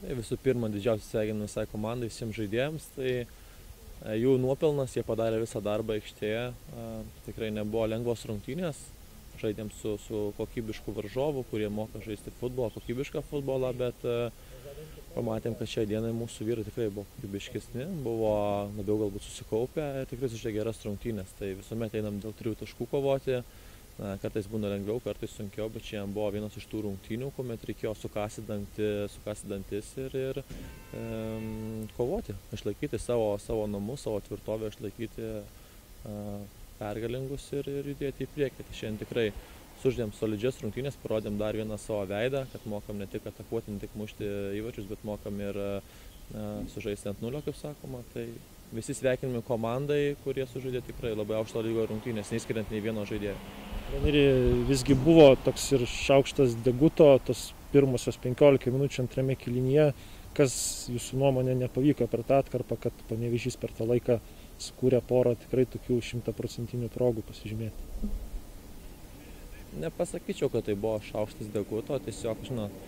Tai visų pirma, didžiausias sveikinimas visai komandai, visiems žaidėjams. Tai jų nuopelnas, jie padarė visą darbą aikštėje. Tikrai nebuvo lengvos rungtynės. Žaidėm su kokybišku varžovu, kurie moka žaisti futbolą, kokybišką futbolą, bet pamatėm, kad šią dieną mūsų vyrai tikrai buvo kokybiškesni, buvo labiau galbūt susikaupę ir tikrai sužaidė geras rungtynės. Tai visuomet einam dėl 3 taškų kovoti. Kartais būna lengviau, kartais sunkiau, bet šiandien buvo vienas iš tų rungtynių, kuomet reikėjo sukasti dantis ir kovoti, išlaikyti savo namus, savo tvirtovę, išlaikyti pergalingus ir judėti į priekį. Tai šiandien tikrai sužaidėm solidžias rungtynės, parodėm dar vieną savo veidą, kad mokam ne tik atakuoti, ne tik mušti įvarčius, bet mokam ir sužaisti ant nulio, kaip sakoma. Tai visi sveikinami komandai, kurie sužaidė tikrai labai aukšto lygio rungtynės, neįskiriant nei vieno žaidėjo. Treneri, visgi buvo toks ir šaukštas deguto, tos pirmosios 15 minučių antrame kėlinyje. Kas jūsų nuomonė nepavyko per tą atkarpą, kad Panevėžys per tą laiką skūrė porą tikrai tokių 100% progų pasižymėti? Nepasakyčiau, kad tai buvo šaukštas deguto, tiesiog,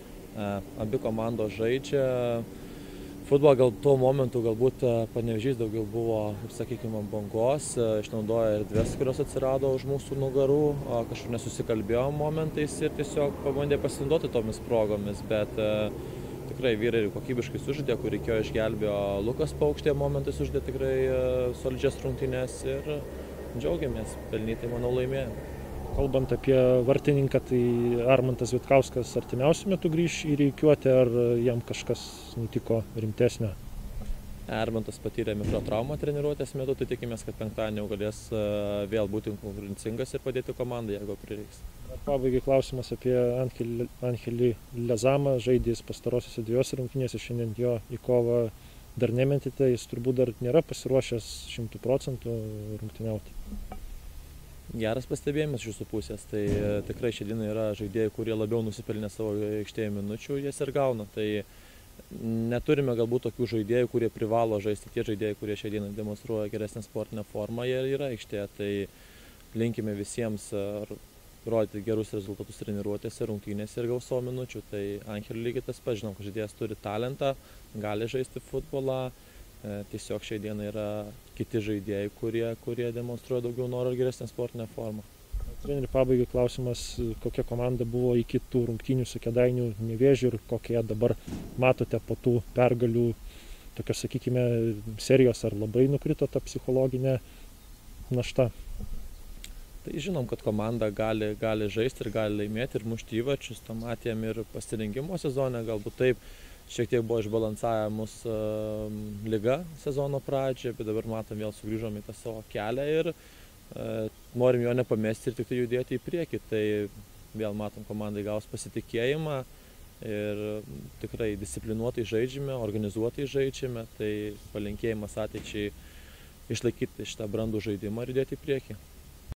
abi komandos žaidžia. Futbolą gal tuo momentu galbūt Panevėžys daugiau buvo, kaip sakykime, bangos, išnaudojo erdves, kurios atsirado už mūsų nugarų, kažkur nesusikalbėjo momentais ir tiesiog pabandė pasinaudoti tomis progomis, bet tikrai vyrai kokybiškai sužaidė, kur reikėjo išgelbėjo Lukas Paukštė, momentais sužaidė tikrai solidžias rungtynes ir džiaugiamės, pelnytai, manau, laimėjome. Kalbant apie vartininką, tai Armantas Vitkauskas artimiausiu metu grįš į rikiuotę, ar jam kažkas nutiko rimtesnio? Armantas patyrė mikrotraumą treniruotės metu, tai tikimės, kad penktadienį jau galės vėl būti konkurencingas ir padėti komandai, jeigu prireiks. Pabaigai klausimas apie Angelį Lezamą, žaidėjas pastarosiuose 2 rungtynėse, šiandien jo į kovą dar nemetėte, jis turbūt dar nėra pasiruošęs 100% rungtyniauti. Geras pastebėjimas iš jūsų pusės, tai tikrai šiandien yra žaidėjai, kurie labiau nusipelnė savo aikštėje minučių, jas ir gauna. Tai neturime galbūt tokių žaidėjų, kurie privalo žaisti. Tie žaidėjai, kurie šiandien demonstruoja geresnę sportinę formą, jie yra aikštėje. Tai linkime visiems rodyti gerus rezultatus treniruotėse, rungtynėse ir gaus savo minučių. Tai Angeliui lygiai tas pats, žinom, kad žaidėjas turi talentą, gali žaisti futbolą. Tiesiog šiai dienai yra kiti žaidėjai, kurie demonstruoja daugiau noro ir geresnę sportinę formą. Treneri, pabaigai klausimas, kokia komanda buvo iki tų rungtynių su Kėdainių Nevėžiu ir kokie dabar matote po tų pergalių, tokios, sakykime, serijos, ar labai nukrito ta psichologinė našta? Tai žinom, kad komanda gali žaisti ir gali laimėti ir mušti įvarčius, tą matėm ir pasirengimo sezone, galbūt taip. Šiek tiek buvo išbalansavę mus liga sezono pradžioje, bet dabar matom, vėl sugrįžom į tą savo kelią ir norim jo nepamesti ir tik tai judėti į priekį. Tai vėl matom, komandai gaus pasitikėjimą ir tikrai disciplinuotai žaidžiame, organizuotai žaidžiame. Tai palinkėjimas ateičiai išlaikyti šitą brandų žaidimą ir judėti į priekį.